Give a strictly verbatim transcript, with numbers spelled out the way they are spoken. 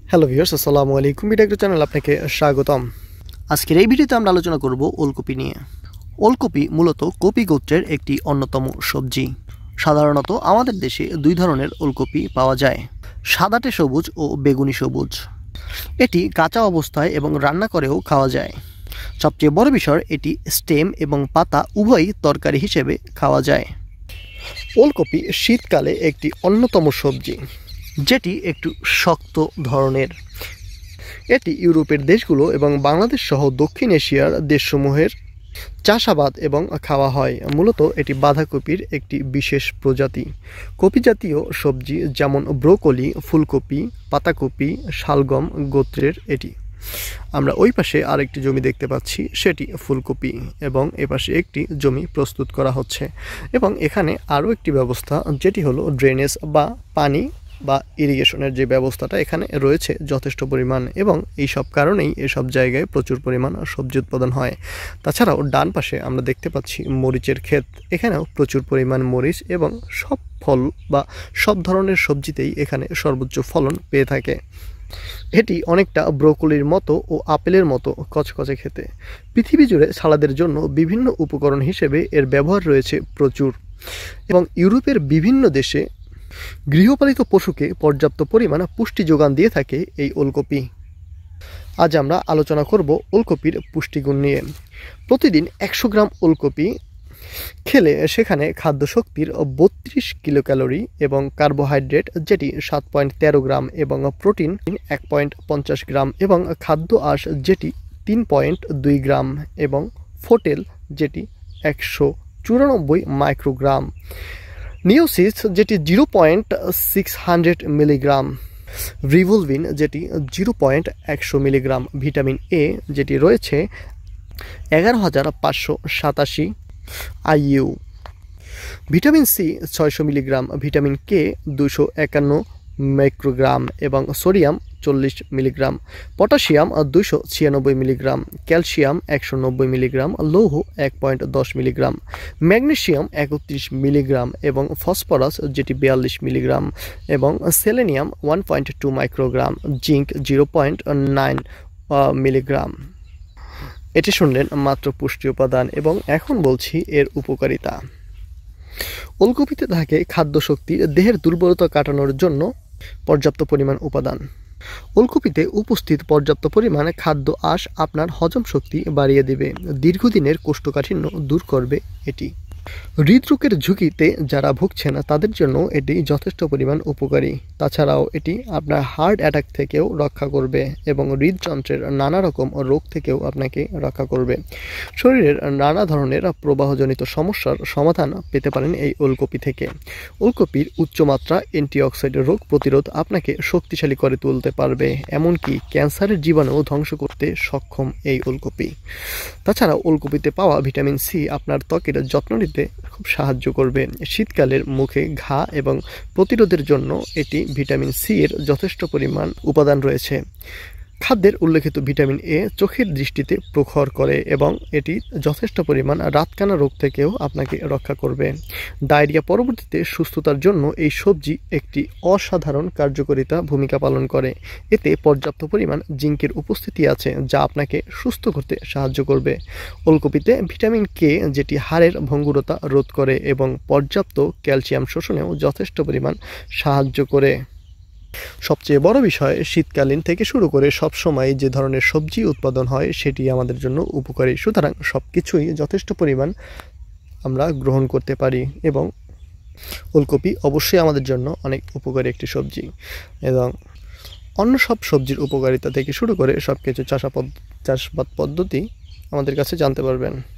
Hello viewers, আসসালামু আলাইকুম। Video channel আপনাকে স্বাগতম। আজকের এই ভিডিওতে আমরা আলোচনা করব ওলকপি নিয়ে। ওলকপি মূলত কপি গোত্রের একটি অন্যতম সবজি। সাধারণত আমাদের দেশে দুই ধরনের ওলকপি পাওয়া যায়, সাদাটে সবুজ ও বেগুনি সবুজ। এটি কাঁচা অবস্থায় এবং রান্না করেও খাওয়া যায়। সবচেয়ে বড় বিষয়, এটি স্টেম এবং পাতা উভয়ই তরকারি হিসেবে খাওয়া যায়। ওলকপি শীতকালে একটি অন্যতম সবজি, যেটি একটু শক্ত ধরনের। এটি ইউরোপের দেশগুলো এবং বাংলাদেশ সহ দক্ষিণ এশিয়ার দেশসমূহের চাষাবাদ এবং খাওয়া হয়। মূলত এটি বাঁধাকপির একটি বিশেষ প্রজাতি। কপি জাতীয় সবজি যেমন ব্রোকলি, ফুলকপি, পাতাকপি, শালগম গোত্রের এটি। আমরা ওই পাশে আরেকটি জমি দেখতে পাচ্ছি, সেটি ফুলকপি, এবং এ পাশে একটি জমি প্রস্তুত করা হচ্ছে। এবং এখানে আরও একটি ব্যবস্থা, যেটি হলো ড্রেনেজ বা পানি বা ইরিগেশনের যে ব্যবস্থাটা এখানে রয়েছে যথেষ্ট পরিমাণ, এবং এই সব কারণেই এসব জায়গায় প্রচুর পরিমাণ সবজি উৎপাদন হয়। তাছাড়াও ডান পাশে আমরা দেখতে পাচ্ছি মরিচের ক্ষেত। এখানেও প্রচুর পরিমাণ মরিচ, এবং সব ফল বা সব ধরনের সবজিতেই এখানে সর্বোচ্চ ফলন পেয়ে থাকে। এটি অনেকটা ব্রোকলির মতো ও আপেলের মতো কচকচে খেতে। পৃথিবী জুড়ে সালাদের জন্য বিভিন্ন উপকরণ হিসেবে এর ব্যবহার রয়েছে প্রচুর, এবং ইউরোপের বিভিন্ন দেশে গৃহপালিত পশুকে পর্যাপ্ত পরিমাণ পুষ্টি যোগান দিয়ে থাকে এই ওলকপি। আজ আমরা আলোচনা করব ওলকপির পুষ্টিগুণ নিয়ে। প্রতিদিন একশো গ্রাম ওলকপি খেলে সেখানে খাদ্য শক্তির বত্রিশ কিলো ক্যালোরি এবং কার্বোহাইড্রেট যেটি সাত পয়েন্ট তেরো গ্রাম এবং প্রোটিন এক পয়েন্ট পঞ্চাশ গ্রাম এবং খাদ্য আঁশ যেটি তিন পয়েন্ট দুই গ্রাম এবং ফোটেল যেটি একশো চুরানব্বই মাইক্রোগ্রাম, নিওসিস যেটি zero point six hundred milligram, রিভলভিন যেটি জিরো পয়েন্ট একশো মিলিগ্রাম, ভিটামিন এ যেটি রয়েছে এগারো হাজার পাঁচশো সাতাশি আইইউ, ভিটামিন সি ছয়শো মিলিগ্রাম, ভিটামিন কে দুশো একান্ন মাইক্রোগ্রাম এবং সোডিয়াম চল্লিশ মিলিগ্রাম, পটাশিয়াম দুইশো ছিয়ানব্বই মিলিগ্রাম, ক্যালসিয়াম একশো নব্বই মিলিগ্রাম, লৌহ এক পয়েন্ট দশ মিলিগ্রাম, ম্যাগনেসিয়াম একত্রিশ মিলিগ্রাম এবং ফসফরাস যেটি বিয়াল্লিশ মিলিগ্রাম এবং selenium one point two microgram, zinc zero point nine milligram. এটি শুনলেন মাত্র পুষ্টি উপাদান, এবং এখন বলছি এর উপকারিতা। ওলকপিতে থাকে খাদ্য শক্তি, দেহের দুর্বলতা কাটানোর জন্য পর্যাপ্ত পরিমাণ উপাদান। ওলকপিতে উপস্থিত পর্যাপ্ত পরিমাণে খাদ্য আঁশ আপনার হজম শক্তি বাড়িয়ে দেবে, দীর্ঘদিনের কোষ্ঠকাঠিন্য দূর করবে এটি। হৃদরোগের ঝুঁকিতে যারা ভুগছেন তাদের জন্য এটি যথেষ্ট পরিমাণ উপকারী। তাছাড়াও এটি আপনার হার্ট অ্যাটাক থেকেও রক্ষা করবে এবং হৃদযন্ত্রের নানা রকম রোগ থেকেও আপনাকে রক্ষা করবে। শরীরের নানা ধরনের প্রবাহজনিত সমস্যার সমাধান পেতে পারেন এই ওলকপি থেকে। ওলকপির উচ্চমাত্রা অ্যান্টিঅক্সিডেন্ট রোগ প্রতিরোধ আপনাকে শক্তিশালী করে তুলতে পারবে, এমনকি ক্যান্সারের জীবাণু ধ্বংস করতে সক্ষম এই ওলকপি। তাছাড়া ওলকপিতে পাওয়া ভিটামিন সি আপনার ত্বকের যত্ন নিতে খুব সাহায্য করবে। শীতকালের মুখে ঘা এবং প্রতিরোধের জন্য এটি ভিটামিন সি এর যথেষ্ট পরিমাণ উপাদান রয়েছে। খাদ্যের উল্লেখিত ভিটামিন এ চোখের দৃষ্টিতে প্রখর করে এবং এটি যথেষ্ট পরিমাণ রাতকানা রোগ থেকেও আপনাকে রক্ষা করবে। ডায়রিয়া পরবর্তীতে সুস্থতার জন্য এই সবজি একটি অসাধারণ কার্যকারিতা ভূমিকা পালন করে। এতে পর্যাপ্ত পরিমাণ জিঙ্কের উপস্থিতি আছে, যা আপনাকে সুস্থ করতে সাহায্য করবে। ওলকপিতে ভিটামিন কে যেটি হাড়ের ভঙ্গুরতা রোধ করে এবং পর্যাপ্ত ক্যালসিয়াম শোষণেও যথেষ্ট পরিমাণ সাহায্য করে। সবচেয়ে বড় বিষয়, শীতকালীন থেকে শুরু করে সব সময় যে ধরনের সবজি উৎপাদন হয় সেটি আমাদের জন্য উপকারী। সুতরাং সব কিছুই যথেষ্ট পরিমাণ আমরা গ্রহণ করতে পারি, এবং ওলকপি অবশ্যই আমাদের জন্য অনেক উপকারী একটি সবজি। এবং অন্য সব সবজির উপকারিতা থেকে শুরু করে সব কিছু চাষাবাদ চাষাবাদ পদ্ধতি আমাদের কাছে জানতে পারবেন।